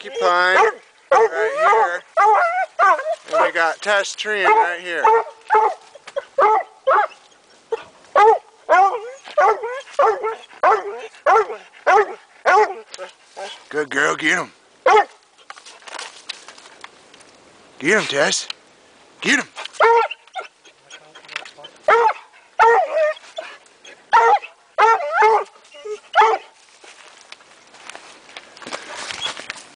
porcupine right here. And we got Tess treeing right here. Good girl, get him. Get him, Tess. Get him.